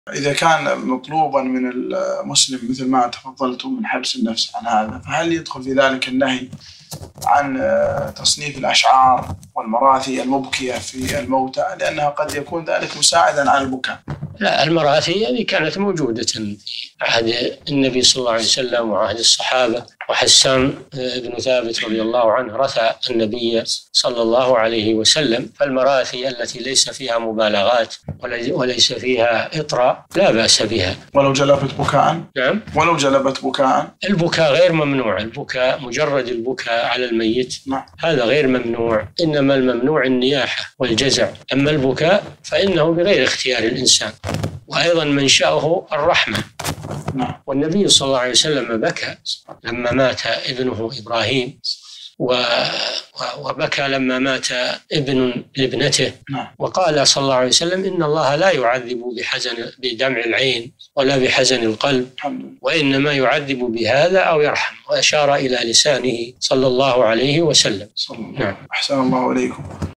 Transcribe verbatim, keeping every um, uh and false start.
إذا كان مطلوبا من المسلم مثل ما تفضلتم من حبس النفس عن هذا، فهل يدخل في ذلك النهي عن تصنيف الأشعار والمراثي المبكية في الموتى، لأنها قد يكون ذلك مساعدا على البكاء؟ لا، المراثي هذه كانت موجودة في عهد النبي صلى الله عليه وسلم وعهد الصحابة، وحسان بن ثابت رضي الله عنه رثى النبي صلى الله عليه وسلم. فالمراثي التي ليس فيها مبالغات وليس فيها إطراء لا بأس بها. ولو جلبت بكاء؟ نعم، ولو جلبت بكاء. البكاء غير ممنوع، البكاء مجرد البكاء على الميت نعم. هذا غير ممنوع، إنما الممنوع النياحة والجزع، أما البكاء فإنه بغير اختيار الإنسان، وأيضا منشأه الرحمة. نعم. والنبي صلى الله عليه وسلم بكى لما مات ابنه إبراهيم، وبكى لما مات ابن لابنته. نعم. وقال صلى الله عليه وسلم: إن الله لا يعذب بحزن بدمع العين ولا بحزن القلب، وإنما يعذب بهذا أو يرحم، وأشار إلى لسانه صلى الله عليه وسلم. صلى الله. نعم. أحسن الله إليكم.